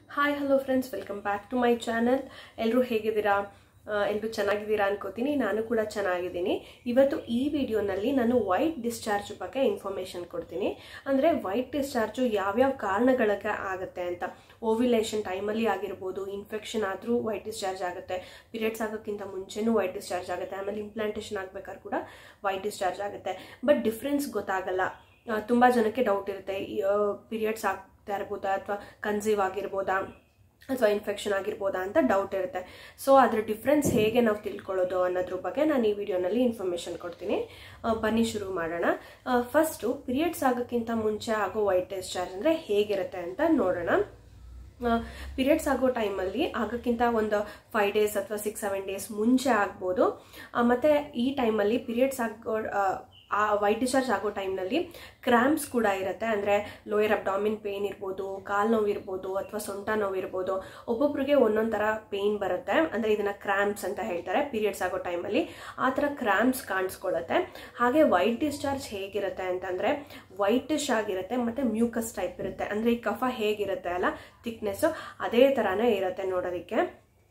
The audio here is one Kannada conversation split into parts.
Hi hello friends, welcome back to my channel. ಎಲ್ಲರೂ ಹೇಗಿದ್ದೀರಾ? ಎಲ್ಲರೂ ಚೆನ್ನಾಗಿದ್ದೀರಾ ಅನ್ಕೋತೀನಿ. ನಾನು ಕೂಡ ಚೆನ್ನಾಗಿದ್ದೀನಿ. ಇವತ್ತು ಈ ವಿಡಿಯೋನಲ್ಲಿ ನಾನು ವೈಟ್ ಡಿಸ್ಚಾರ್ಜ್ ಬಗ್ಗೆ ಇನ್ಫಾರ್ಮೇಷನ್ ಕೊಡ್ತೀನಿ. ಅಂದರೆ ವೈಟ್ ಡಿಸ್ಚಾರ್ಜು ಯಾವ್ಯಾವ ಕಾರಣಗಳಿಗೆ ಆಗುತ್ತೆ ಅಂತ. ಓವ್ಯುಲೇಷನ್ ಟೈಮಲ್ಲಿ ಆಗಿರ್ಬೋದು, ಇನ್ಫೆಕ್ಷನ್ ಆದರೂ ವೈಟ್ ಡಿಸ್ಚಾರ್ಜ್ ಆಗುತ್ತೆ, ಪೀರಿಯಡ್ಸ್ ಆಗೋಕ್ಕಿಂತ ಮುಂಚೆನೂ ವೈಟ್ ಡಿಸ್ಚಾರ್ಜ್ ಆಗುತ್ತೆ, ಆಮೇಲೆ ಇಂಪ್ಲಾಂಟೇಷನ್ ಆಗಬೇಕಾದ್ರೆ ಕೂಡ ವೈಟ್ ಡಿಸ್ಚಾರ್ಜ್ ಆಗುತ್ತೆ. ಬಟ್ ಡಿಫ್ರೆನ್ಸ್ ಗೊತ್ತಾಗಲ್ಲ. ತುಂಬ ಜನಕ್ಕೆ ಡೌಟ್ ಇರುತ್ತೆ, ಪೀರಿಯಡ್ಸ್ ಆಗ್ತಾ ಇರ್ಬೋದಾ ಅಥವಾ ಕನ್ಸೀವ್ ಆಗಿರ್ಬೋದಾ ಅಥವಾ ಇನ್ಫೆಕ್ಷನ್ ಆಗಿರ್ಬೋದಾ ಅಂತ ಡೌಟ್ ಇರುತ್ತೆ. ಸೊ ಅದ್ರ ಡಿಫ್ರೆನ್ಸ್ ಹೇಗೆ ನಾವು ತಿಳ್ಕೊಳ್ಳೋದು ಅನ್ನೋದ್ರ ಬಗ್ಗೆ ನಾನು ಈ ವಿಡಿಯೋನಲ್ಲಿ ಇನ್ಫಾರ್ಮೇಷನ್ ಕೊಡ್ತೀನಿ. ಬನ್ನಿ ಶುರು ಮಾಡೋಣ. ಫಸ್ಟು ಪೀರಿಯಡ್ಸ್ ಆಗೋಕ್ಕಿಂತ ಮುಂಚೆ ಆಗೋ ವೈಟ್ ಡಿಸ್ಚಾರ್ಜ್ ಅಂದರೆ ಹೇಗಿರುತ್ತೆ ಅಂತ ನೋಡೋಣ. ಪೀರಿಯಡ್ಸ್ ಆಗೋ ಟೈಮಲ್ಲಿ ಆಗೋಕ್ಕಿಂತ ಒಂದು 5 days ಅಥವಾ 6-7 days ಮುಂಚೆ ಆಗ್ಬೋದು. ಮತ್ತು ಈ ಟೈಮಲ್ಲಿ ಪೀರಿಯಡ್ಸ್ ಆಗೋ ವೈಟ್ ಡಿಸ್ಚಾರ್ಜ್ ಆಗೋ ಟೈಮ್ನಲ್ಲಿ ಕ್ರ್ಯಾಂಪ್ಸ್ ಕೂಡ ಇರುತ್ತೆ. ಅಂದರೆ ಲೋಯರ್ ಅಬ್ಡಾಮಿನ್ ಪೇನ್ ಇರ್ಬೋದು, ಕಾಲು ನೋವು ಇರ್ಬೋದು ಅಥವಾ ಸೊಂಟ ನೋವು ಇರ್ಬೋದು. ಒಬ್ಬೊಬ್ರಿಗೆ ಒಂದೊಂದು ಥರ ಪೇನ್ ಬರುತ್ತೆ. ಅಂದರೆ ಇದನ್ನು ಕ್ರ್ಯಾಂಪ್ಸ್ ಅಂತ ಹೇಳ್ತಾರೆ ಪೀರಿಯಡ್ಸ್ ಆಗೋ ಟೈಮಲ್ಲಿ. ಆ ಥರ ಕ್ರ್ಯಾಂಪ್ಸ್ ಕಾಣಿಸ್ಕೊಳ್ಳುತ್ತೆ. ಹಾಗೆ ವೈಟ್ ಡಿಸ್ಚಾರ್ಜ್ ಹೇಗಿರುತ್ತೆ ಅಂತಂದರೆ ವೈಟಿಶ್ ಆಗಿರುತ್ತೆ ಮತ್ತು ಮ್ಯೂಕಸ್ ಟೈಪ್ ಇರುತ್ತೆ. ಅಂದರೆ ಈ ಕಫ ಹೇಗಿರುತ್ತೆ ಅಲ್ಲ, ಥಿಕ್ನೆಸ್ಸು ಅದೇ ಥರನೇ ಇರುತ್ತೆ ನೋಡೋದಕ್ಕೆ.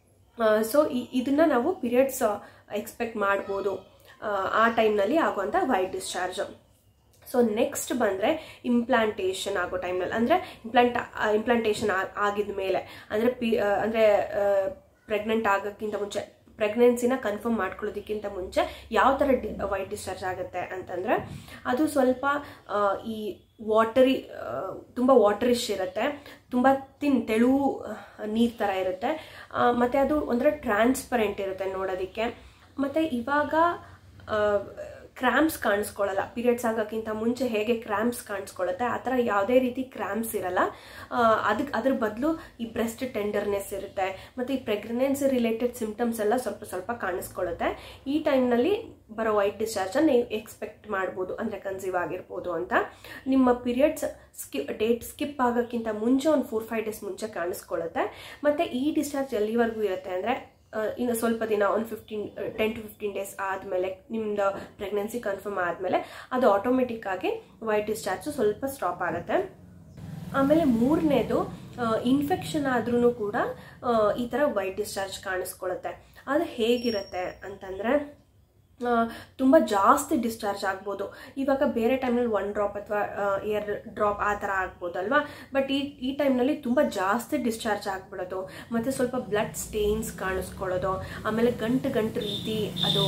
ಸೊ ಇದನ್ನು ನಾವು ಪೀರಿಯಡ್ಸ್ ಎಕ್ಸ್ಪೆಕ್ಟ್ ಮಾಡ್ಬೋದು ಆ ಟೈಮ್ನಲ್ಲಿ ಆಗುವಂಥ ವೈಟ್ ಡಿಸ್ಚಾರ್ಜ್. ಸೊ ನೆಕ್ಸ್ಟ್ ಬಂದರೆ ಇಂಪ್ಲಾಂಟೇಷನ್ ಆಗೋ ಟೈಮ್ನಲ್ಲಿ, ಅಂದರೆ ಇಂಪ್ಲಾಂಟೇಷನ್ ಆಗಿದ ಮೇಲೆ, ಅಂದರೆ ಪ್ರೆಗ್ನೆಂಟ್ ಆಗೋಕ್ಕಿಂತ ಮುಂಚೆ, ಪ್ರೆಗ್ನೆನ್ಸಿನ ಕನ್ಫರ್ಮ್ ಮಾಡ್ಕೊಳ್ಳೋದಕ್ಕಿಂತ ಮುಂಚೆ ಯಾವ ಥರ ವೈಟ್ ಡಿಸ್ಚಾರ್ಜ್ ಆಗುತ್ತೆ ಅಂತಂದರೆ ಅದು ಸ್ವಲ್ಪ ಈ ವಾಟರಿ, ತುಂಬ ವಾಟರಿಶ್ ಇರುತ್ತೆ, ತುಂಬ ತೆಳು ನೀರು ಥರ ಇರುತ್ತೆ. ಮತ್ತು ಅದು ಒಂಥರ ಟ್ರಾನ್ಸ್ಪರೆಂಟ್ ಇರುತ್ತೆ ನೋಡೋದಕ್ಕೆ. ಮತ್ತು ಇವಾಗ ಕ್ರ್ಯಾಂಪ್ಸ್ ಕಾಣಿಸ್ಕೊಳ್ಳಲ್ಲ. ಪೀರಿಯಡ್ಸ್ ಆಗೋಕ್ಕಿಂತ ಮುಂಚೆ ಹೇಗೆ ಕ್ರ್ಯಾಂಪ್ಸ್ ಕಾಣಿಸ್ಕೊಳ್ಳುತ್ತೆ ಆ ಥರ ಯಾವುದೇ ರೀತಿ ಕ್ರ್ಯಾಂಪ್ಸ್ ಇರಲ್ಲ. ಅದ್ರ ಬದಲು ಈ ಬ್ರೆಸ್ಟ್ ಟೆಂಡರ್ನೆಸ್ ಇರುತ್ತೆ. ಮತ್ತು ಈ ಪ್ರೆಗ್ನೆನ್ಸಿ ರಿಲೇಟೆಡ್ ಸಿಂಪ್ಟಮ್ಸ್ ಎಲ್ಲ ಸ್ವಲ್ಪ ಕಾಣಿಸ್ಕೊಳ್ಳುತ್ತೆ. ಈ ಟೈಮ್ನಲ್ಲಿ ಬರೋ ವೈಟ್ ಡಿಸ್ಚಾರ್ಜನ್ನು ನೀವು ಎಕ್ಸ್ಪೆಕ್ಟ್ ಮಾಡ್ಬೋದು, ಅಂದರೆ ಕನ್ಸೀವ್ ಆಗಿರ್ಬೋದು ಅಂತ. ನಿಮ್ಮ ಪೀರಿಯಡ್ಸ್ ಡೇಟ್ ಸ್ಕಿಪ್ ಆಗೋಕ್ಕಿಂತ ಮುಂಚೆ ಒಂದು 4-5 days ಮುಂಚೆ ಕಾಣಿಸ್ಕೊಳ್ಳುತ್ತೆ. ಮತ್ತು ಈ ಡಿಸ್ಚಾರ್ಜ್ ಎಲ್ಲಿವರೆಗೂ ಇರುತ್ತೆ ಅಂದರೆ ಇನ್ನು ಸ್ವಲ್ಪ ದಿನ, ಒಂದು 10 to 15 days ಆದಮೇಲೆ, ನಿಮ್ಮದು ಪ್ರೆಗ್ನೆನ್ಸಿ ಕನ್ಫರ್ಮ್ ಆದಮೇಲೆ ಅದು ಆಟೋಮೆಟಿಕ್ ಆಗಿ ವೈಟ್ ಡಿಸ್ಚಾರ್ಜು ಸ್ವಲ್ಪ ಸ್ಟಾಪ್ ಆಗುತ್ತೆ. ಆಮೇಲೆ ಮೂರನೇದು, ಇನ್ಫೆಕ್ಷನ್ ಆದ್ರೂ ಕೂಡ ಈ ಥರ ವೈಟ್ ಡಿಸ್ಚಾರ್ಜ್ ಕಾಣಿಸ್ಕೊಳ್ಳುತ್ತೆ. ಅದು ಹೇಗಿರುತ್ತೆ ಅಂತಂದರೆ ತುಂಬ ಜಾಸ್ತಿ ಡಿಸ್ಚಾರ್ಜ್ ಆಗ್ಬೋದು. ಇವಾಗ ಬೇರೆ ಟೈಮ್ನಲ್ಲಿ 1 drop ಅಥವಾ 2 drop ಆ ಥರ ಆಗ್ಬೋದಲ್ವಾ. ಬಟ್ ಈ ಟೈಮ್ನಲ್ಲಿ ತುಂಬ ಜಾಸ್ತಿ ಡಿಸ್ಚಾರ್ಜ್ ಆಗ್ಬಿಡೋದು, ಮತ್ತು ಸ್ವಲ್ಪ ಬ್ಲಡ್ ಸ್ಟೇನ್ಸ್ ಕಾಣಿಸ್ಕೊಳ್ಳೋದು, ಆಮೇಲೆ ಗಂಟು ರೀತಿ ಅದು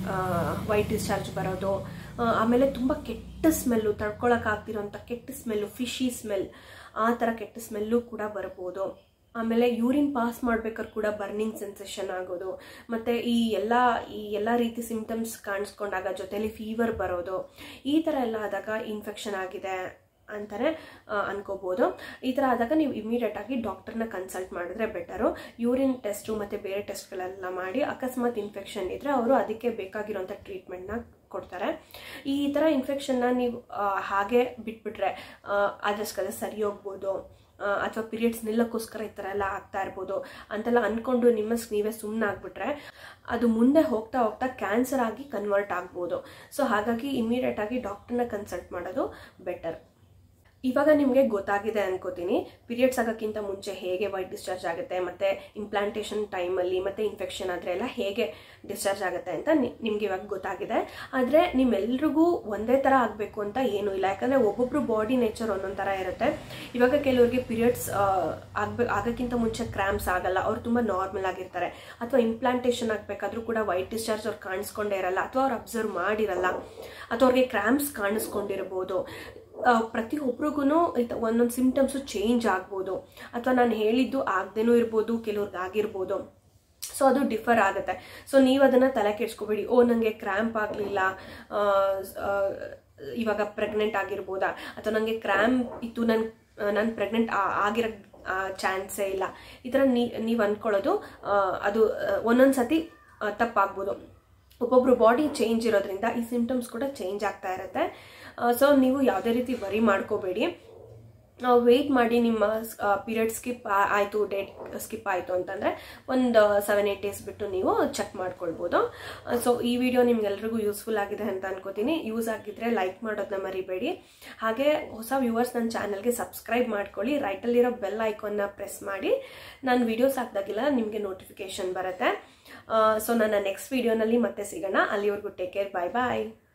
ವೈಟ್ ಡಿಸ್ಚಾರ್ಜ್ ಬರೋದು. ಆಮೇಲೆ ತುಂಬ ಕೆಟ್ಟ ಸ್ಮೆಲ್ಲು, ತಡ್ಕೊಳಕ್ಕಾಗ್ತಿರೋಂಥ ಕೆಟ್ಟ ಸ್ಮೆಲ್ಲು, ಫಿಶಿ ಸ್ಮೆಲ್, ಆ ಥರ ಕೆಟ್ಟ ಸ್ಮೆಲ್ಲು ಕೂಡ ಬರ್ಬೋದು. ಆಮೇಲೆ ಯೂರಿನ್ ಪಾಸ್ ಮಾಡ್ಬೇಕಾದ್ರೆ ಕೂಡ ಬರ್ನಿಂಗ್ ಸೆನ್ಸೇಷನ್ ಆಗೋದು, ಮತ್ತು ಈ ಎಲ್ಲ ರೀತಿ ಸಿಂಪ್ಟಮ್ಸ್ ಕಾಣಿಸ್ಕೊಂಡಾಗ ಜೊತೆಲಿ ಫೀವರ್ ಬರೋದು, ಈ ಥರ ಎಲ್ಲ ಆದಾಗ ಇನ್ಫೆಕ್ಷನ್ ಆಗಿದೆ ಅಂತಲೇ ಅನ್ಕೋಬೋದು. ಈ ಥರ ಆದಾಗ ನೀವು ಇಮಿಡಿಯೇಟಾಗಿ ಡಾಕ್ಟರ್ನ ಕನ್ಸಲ್ಟ್ ಮಾಡಿದ್ರೆ ಬೆಟರು. ಯೂರಿನ್ ಟೆಸ್ಟು ಮತ್ತು ಬೇರೆ ಟೆಸ್ಟ್ಗಳೆಲ್ಲ ಮಾಡಿ ಅಕಸ್ಮಾತ್ ಇನ್ಫೆಕ್ಷನ್ ಇದ್ದರೆ ಅವರು ಅದಕ್ಕೆ ಬೇಕಾಗಿರೋಂಥ ಟ್ರೀಟ್ಮೆಂಟ್ನ ಕೊಡ್ತಾರೆ. ಈ ಥರ ಇನ್ಫೆಕ್ಷನ್ನ ನೀವು ಹಾಗೆ ಬಿಟ್ಬಿಟ್ರೆ ಅದಕ್ಕೆ ಸರಿ ಹೋಗ್ಬೋದು, ಅಥವಾ ಪೀರಿಯಡ್ಸ್ ನಿಲ್ಲಕ್ಕೋಸ್ಕರ ಈ ಥರ ಎಲ್ಲ ಆಗ್ತಾ ಇರ್ಬೋದು ಅಂತೆಲ್ಲ ಅಂದ್ಕೊಂಡು ನೀವೇ ಸುಮ್ಮನೆ ಆಗಿಬಿಟ್ರೆ ಅದು ಮುಂದೆ ಹೋಗ್ತಾ ಕ್ಯಾನ್ಸರ್ ಆಗಿ ಕನ್ವರ್ಟ್ ಆಗ್ಬೋದು. ಸೊ ಹಾಗಾಗಿ ಇಮಿಡಿಯೇಟಾಗಿ ಡಾಕ್ಟರ್ನ ಕನ್ಸಲ್ಟ್ ಮಾಡೋದು ಬೆಟರ್. ಇವಾಗ ನಿಮಗೆ ಗೊತ್ತಾಗಿದೆ ಅನ್ಕೋತೀನಿ ಪೀರಿಯಡ್ಸ್ ಆಗೋಕ್ಕಿಂತ ಮುಂಚೆ ಹೇಗೆ ವೈಟ್ ಡಿಸ್ಚಾರ್ಜ್ ಆಗುತ್ತೆ, ಮತ್ತು ಇಂಪ್ಲಾಂಟೇಷನ್ ಟೈಮಲ್ಲಿ ಮತ್ತು ಇನ್ಫೆಕ್ಷನ್ ಆದರೆ ಎಲ್ಲ ಹೇಗೆ ಡಿಸ್ಚಾರ್ಜ್ ಆಗುತ್ತೆ ಅಂತ ನಿಮ್ಗೆ ಇವಾಗ ಗೊತ್ತಾಗಿದೆ. ಆದರೆ ನಿಮ್ಮೆಲ್ರಿಗೂ ಒಂದೇ ಥರ ಆಗಬೇಕು ಅಂತ ಏನೂ ಇಲ್ಲ. ಯಾಕಂದರೆ ಒಬ್ಬೊಬ್ರು ಬಾಡಿ ನೇಚರ್ ಒಂದೊಂದು ಥರ ಇರುತ್ತೆ. ಇವಾಗ ಕೆಲವ್ರಿಗೆ ಪೀರಿಯಡ್ಸ್ ಆಗೋಕ್ಕಿಂತ ಮುಂಚೆ ಕ್ರ್ಯಾಂಪ್ಸ್ ಆಗಲ್ಲ, ಅವ್ರು ತುಂಬ ನಾರ್ಮಲ್ ಆಗಿರ್ತಾರೆ. ಅಥವಾ ಇಂಪ್ಲಾಂಟೇಷನ್ ಆಗಬೇಕಾದ್ರೂ ಕೂಡ ವೈಟ್ ಡಿಸ್ಚಾರ್ಜ್ ಅವ್ರು ಕಾಣಿಸ್ಕೊಂಡೇ ಇರಲ್ಲ, ಅಥವಾ ಅವ್ರು ಅಬ್ಸರ್ವ್ ಮಾಡಿರಲ್ಲ, ಅಥವಾ ಅವ್ರಿಗೆ ಕ್ರ್ಯಾಂಪ್ಸ್ ಕಾಣಿಸ್ಕೊಂಡಿರ್ಬೋದು. ಪ್ರತಿಯೊಬ್ರಿಗೂ ಒಂದೊಂದು ಸಿಂಪ್ಟಮ್ಸು ಚೇಂಜ್ ಆಗ್ಬೋದು, ಅಥವಾ ನಾನು ಹೇಳಿದ್ದು ಆಗದೇನೂ ಇರ್ಬೋದು, ಕೆಲವ್ರಿಗೆ ಆಗಿರ್ಬೋದು. ಸೊ ಅದು ಡಿಫರ್ ಆಗುತ್ತೆ. ಸೊ ನೀವು ಅದನ್ನು ತಲೆ ಕೆಡ್ಸ್ಕೊಬೇಡಿ, ನನಗೆ ಕ್ರ್ಯಾಂಪ್ ಆಗಲಿಲ್ಲ, ಇವಾಗ ಪ್ರೆಗ್ನೆಂಟ್ ಆಗಿರ್ಬೋದಾ, ಅಥವಾ ನನಗೆ ಕ್ರ್ಯಾಂಪ್ ಇತ್ತು, ನಾನು ಪ್ರೆಗ್ನೆಂಟ್ ಆಗಿರೋ ಚಾನ್ಸೇ ಇಲ್ಲ, ಈ ಥರ ನೀವು ಅಂದ್ಕೊಳ್ಳೋದು ಅದು ಒಂದೊಂದು ಸತಿ ತಪ್ಪಾಗ್ಬೋದು. ಒಬ್ಬೊಬ್ರು ಬಾಡಿ ಚೇಂಜ್ ಇರೋದ್ರಿಂದ ಈ ಸಿಂಪ್ಟಮ್ಸ್ ಕೂಡ ಚೇಂಜ್ ಆಗ್ತಾ ಇರುತ್ತೆ. ಸೊ ನೀವು ಯಾವುದೇ ರೀತಿ ವರಿ ಮಾಡ್ಕೋಬೇಡಿ. ವೆಯ್ಟ್ ಮಾಡಿ ನಿಮ್ಮ ಪೀರಿಯಡ್ ಸ್ಕಿಪ್ ಆಯಿತು, ಡೇಟ್ ಸ್ಕಿಪ್ ಆಯಿತು ಅಂತಂದರೆ ಒಂದು 7-8 ಡೇಸ್ ಬಿಟ್ಟು ನೀವು ಚೆಕ್ ಮಾಡ್ಕೊಳ್ಬೋದು. ಸೊ ಈ ವಿಡಿಯೋ ನಿಮ್ಗೆಲ್ರಿಗೂ ಯೂಸ್ಫುಲ್ ಆಗಿದೆ ಅಂತ ಅನ್ಕೋತೀನಿ. ಯೂಸ್ ಆಗಿದ್ರೆ ಲೈಕ್ ಮಾಡೋದನ್ನ ಮರಿಬೇಡಿ. ಹಾಗೆ ಹೊಸ ವ್ಯೂವರ್ಸ್ ನನ್ನ ಚಾನಲ್ಗೆ ಸಬ್ಸ್ಕ್ರೈಬ್ ಮಾಡ್ಕೊಳ್ಳಿ. ರೈಟಲ್ಲಿರೋ ಬೆಲ್ ಐಕಾನ್ನ ಪ್ರೆಸ್ ಮಾಡಿ. ನಾನು ವಿಡಿಯೋಸ್ ಹಾಕಿದಾಗೆಲ್ಲ ನಿಮಗೆ ನೋಟಿಫಿಕೇಶನ್ ಬರುತ್ತೆ. ಸೊ ನನ್ನ ನೆಕ್ಸ್ಟ್ ವಿಡಿಯೋನಲ್ಲಿ ಮತ್ತೆ ಸಿಗೋಣ. ಅಲ್ಲಿವರೆಗೂ ಟೇಕ್ ಕೇರ್, ಬಾಯ್ ಬಾಯ್.